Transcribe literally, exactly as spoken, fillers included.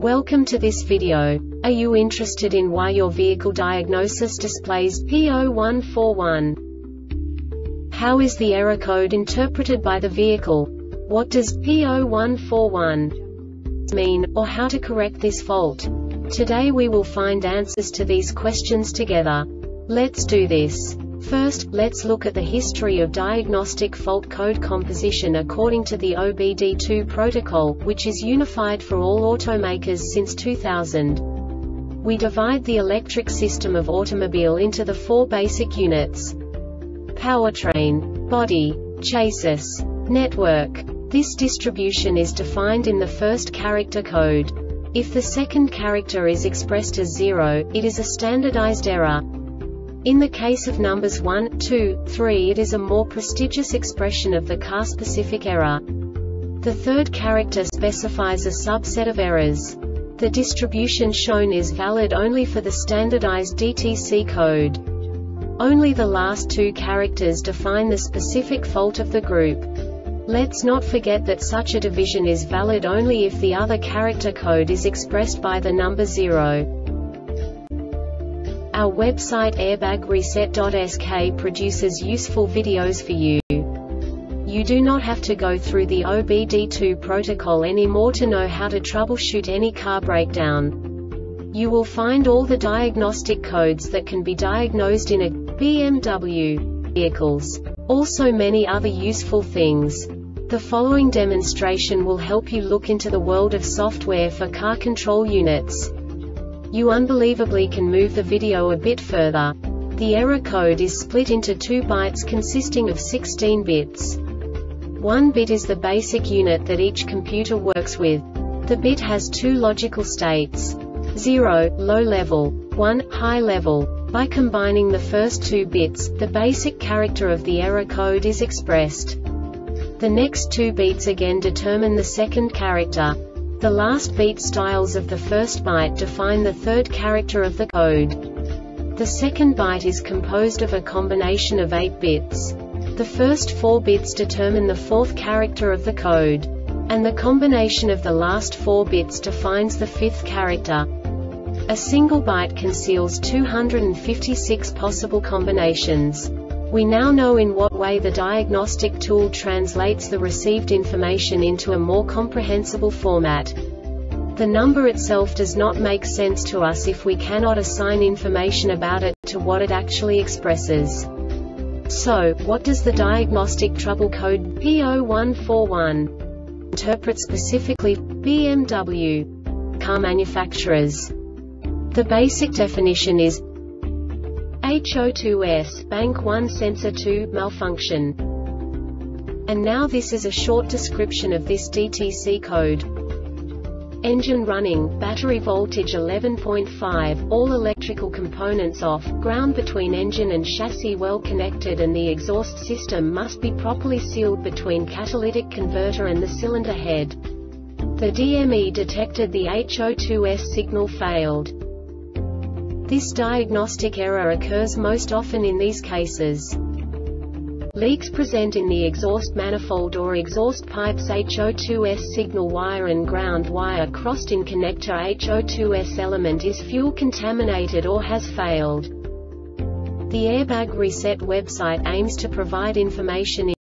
Welcome to this video. Are you interested in why your vehicle diagnosis displays P zero one four one? How is the error code interpreted by the vehicle? What does P zero one four one mean, or how to correct this fault? Today we will find answers to these questions together. Let's do this. First, let's look at the history of diagnostic fault code composition according to the O B D two protocol, which is unified for all automakers since two thousand. We divide the electric system of automobile into the four basic units: powertrain, body, chassis, network. This distribution is defined in the first character code. If the second character is expressed as zero, it is a standardized error. In the case of numbers one, two, three, it is a more prestigious expression of the car-specific error. The third character specifies a subset of errors. The distribution shown is valid only for the standardized D T C code. Only the last two characters define the specific fault of the group. Let's not forget that such a division is valid only if the other character code is expressed by the number zero. Our website airbag reset dot S K produces useful videos for you. You do not have to go through the O B D two protocol anymore to know how to troubleshoot any car breakdown. You will find all the diagnostic codes that can be diagnosed in a B M W vehicles. Also many other useful things. The following demonstration will help you look into the world of software for car control units. You unbelievably can move the video a bit further. The error code is split into two bytes consisting of sixteen bits. One bit is the basic unit that each computer works with. The bit has two logical states: zero, low level, one, high level. By combining the first two bits, the basic character of the error code is expressed. The next two bits again determine the second character. The last beat styles of the first byte define the third character of the code. The second byte is composed of a combination of eight bits. The first four bits determine the fourth character of the code. And the combination of the last four bits defines the fifth character. A single byte conceals two hundred fifty-six possible combinations. We now know in what way the diagnostic tool translates the received information into a more comprehensible format. The number itself does not make sense to us if we cannot assign information about it to what it actually expresses. So, what does the diagnostic trouble code P zero one four one interpret specifically for B M W car manufacturers? The basic definition is H zero two S, bank one sensor two, malfunction. And now this is a short description of this D T C code. Engine running, battery voltage eleven point five, all electrical components off, ground between engine and chassis well connected, and the exhaust system must be properly sealed between catalytic converter and the cylinder head. The D M E detected the H zero two S signal failed. This diagnostic error occurs most often in these cases: leaks present in the exhaust manifold or exhaust pipes, H zero two S signal wire and ground wire crossed in connector, H zero two S element is fuel contaminated or has failed. The Airbag Reset website aims to provide information